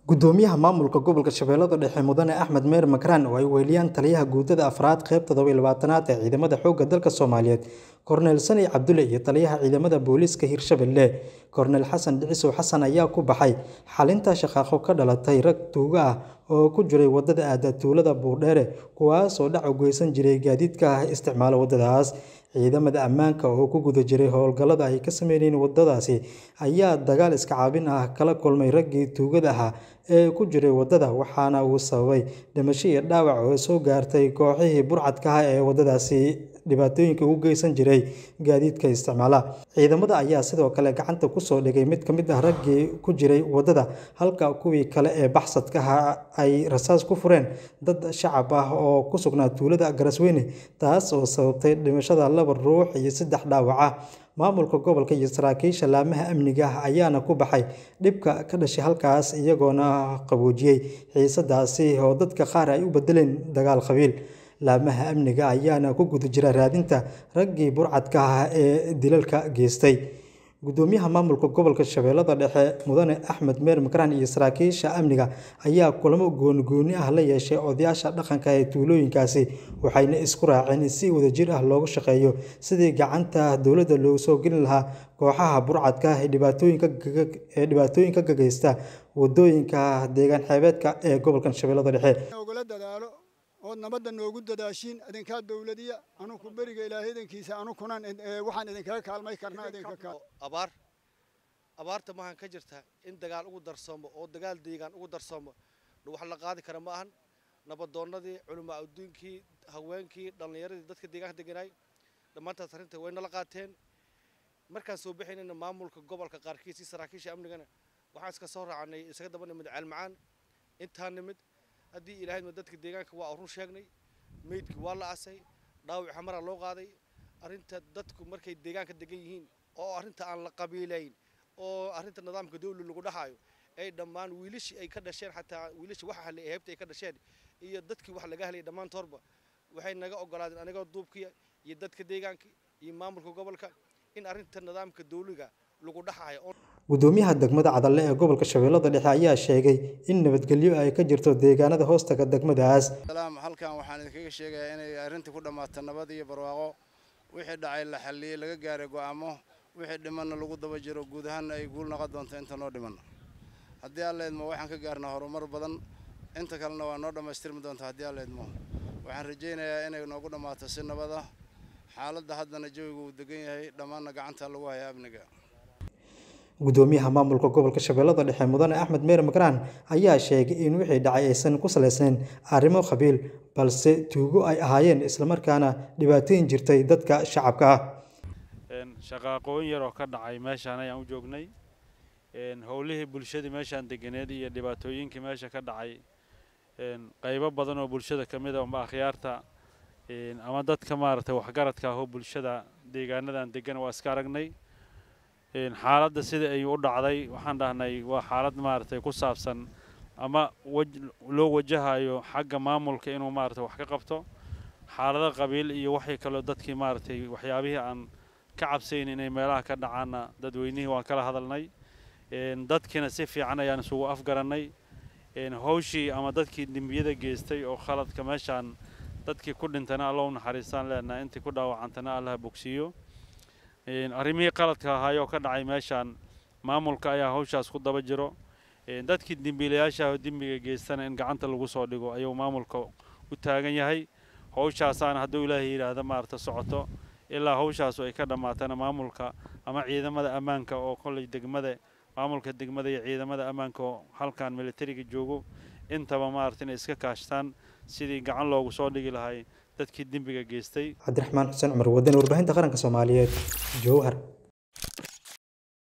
gudoomiyaha maamulka gobolka Shabeellada Dhexe Mudane Axmed Meer Makraan oo ay weeliyaan taliyaha guutada afraad qaybta 27aad ee ciidamada xoogga dalka Soomaaliyeed Korneel Sani Cabdulle iyo taliyaha ciidamada booliiska Hirshabelle Korneel Xasan Dhicisow Xasan ayaa ku baxay xalinta shaqaqo ka dhalatay rag tuuga ah oo ku jiray wadada aada tuulada Buurdheere kuwaas oo dhac u geysan jiray gaadiidka isticmaala wadadaas ciidamada ammaanka oo ku guda jiray howlgallada ay ka sameeyeen wadadaasi ayaa dagaal iska caabin ah kala kulmay raggii tuugada ahaa ee ku jiray wadada waxaana uu sababay dhimasho iyo dhaawac oo soo gaartay kooxihii burcadka ah ee wadadaasi dhibaatooyinka u geysan jiray gaadiidka isticmaala ciidamada ayaa sidoo kale gacanta ku soo dhigay mid ka mid ah raggii ku jiray wadada halka kuwii kale ee baxsadka ah ay rasaas ku fureen dad shacab ah oo ku sugnaa tuulada Garasweyne taas oo sababtay dhimashada laba ruux iyo 3 dhaawac ah maamulka gobolka iyo saraakiisha laamaha amniga ayaana ku baxay dhibka ka dhashay halkaas iyagoona qaboojiyay xiisadaasi oo dadka qaar ay u bedeleen dagaal qabiil laamaha amniga ayaana ku guda jira raadinta raggii burcadka ah ee dilalka geystay gudoomiyaha maamulka gobolka Shabeellada Dhexe Mudane Axmed Meer Makraan iyo saraakiisha amniga ayaa kulamo gooni ah la yeeshay odayaasha dhaqanka ee tuulooyinkaasi waxayna isku raaceen si wadajir ah looga shaqeeyo sidii gacanta dawladda loo soo gelin lahaa kooxaha burcadka ee dhibaatooyinka ka geysta wadooyinka deegaan xeebeedka ee gobolka Shabeellada Dhexe oo nabadda noogu dadaashin idinka dawladda anu ku bariga ilaahay idinkiisa anu kunan waxaan idinka kaalmay karnaa idinka ka abaarta maahan ka jirta in dagaal ugu darsamo oo dagaal deegaan ugu darsamo wax la qaadi kara ma ahan nabadoonnadii culumaa adduunkii haweenkii dhalinyaradii dadka deegaanka deganay dhamaantaas arinta way nala qaateen markaan soo bixinayna maamulka gobolka qaarkiisa saraakiisha amnigana waxaan iska soo raacnay isaga daba nimid Calmacaan intaan nimid haddii ilaahay dadka deegaanka waa run sheegnay meydkii waa la asay dhaawac xamara loo qaaday arinta dadku markay deegaanka degan yihiin oo arinta aan la qabiilayn oo arinta nidaamka dawladda lagu dhaxayo ay dhammaan wiilashii ay ka dhasheen xataa wiilashii waxa halay heebta ay ka dhasheen iyo dadkii wax laga helay dhammaan toorba waxay naga ogolaadeen anigoo duubkiya iyo dadka deegaanka iyo maamulka gobolka in arinta nidaamka dawladda lagu dhaxayo gudoomiyaha degmada Cadalle ee gobolka Shabeellada Dhexe ayaa sheegay in nabadgelyo ay ka jirto deegaanada hoostaga degmadaas halkan waxaan idinkaga sheegayaa inay arintii ku dhamaato nabad iyo barwaaqo wixii dhacay la xaliyay laga gaaray go'aamo wixii dhimanna lagu daba jiro guud ahaan ay guul noqon doonto inta noo dhiman haddii alla idmo waxaan ka gaarnaa horumar badan inta kalena waa noo dhamaystirmi doonta haddii alla idmo waxaan rajaynayaa inay noogu dhamaato si nabad ah xaaladda haddana jawigu uu degan yahay dhammaanna gacanta lagu hayaa amniga gudoomiyaha maamulka gobolka Shabeellada Dhexe Mudane Axmed Meer Makraan ayaa sheegay in wixii dhacay aysan ku saleysnayn arrimo qabiil balse tuugo ay ahaayeen isla markaana dhibaatooyin jirtay dadka shacabka ah shaqaqooyin yar oo ka dhacay meeshaan ayaan u joognay howlihii bulshada meeshaan deganeed iyo dhibaatooyinkii meesha ka dhacay qaybo badan oo bulshada kamid ah akhyaarta ama dadka maaragtay waxgaradka ah oo bulshada deegaanadan degan waa iska aragnay xaaladda sida ay u dhacday waxaan dhahnay waa xaalad maaragtay ku saabsan ama loo wajahayo xagga maamulka inuu maaragtay wax ka qabto xaalada qabiil iyo waxay kale dadkii maaragtay waxyaabihii aan ka cabsayn inay meelaha ka dhacaana dadweynihii waan kala hadalnay dadkina si fiican ayaan isugu afgaranay hawshii ama dadkii dembiyada geystay oo khaladka meeshaan dadkii ku dhintana Allah u naxariistaan leenahay intii ku dhaawacantana Allah bogsiyo arrimihii qaladka ahaayoo ka dhacay meeshaan maamulka ayaa hawshaas ku daba jiro dadkii dembiilayaasha oo dembiga geystana in gacanta lagu soo dhigo ayuu maamulka u taagan yahay hawshaasaan hadduu ilaahay yiraahdo maarta socoto ilaa hawshaas ay ka dhamaatana maamulka ama ciidamada ammaanka oo kolley degmada maamulka degmada iyo ciidamada ammaanka oo halkan militariga joogo intaba maarta inay iska kaashtaan sidii gacan loogu soo dhigi lahay dadkii dembiga geystay Cabdiraxmaan Xuseen Cumar Wadani warbaahinta qaranka Soomaaliyeed Jowhar